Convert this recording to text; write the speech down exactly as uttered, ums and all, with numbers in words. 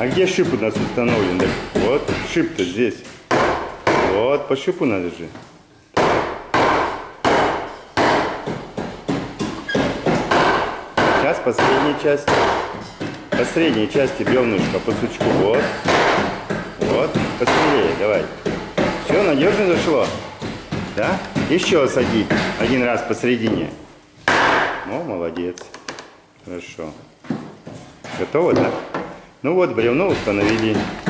А где шип у нас установлен? Так, вот, шип-то здесь. Вот, по шипу надо же. Сейчас по средней части. По средней части бревнышко, по сучку. Вот. Вот. Посмелее, давай. Все, надежно зашло? Да? Еще сади. Один раз посередине. О, молодец. Хорошо. Готово, да? Ну вот, бревно установили.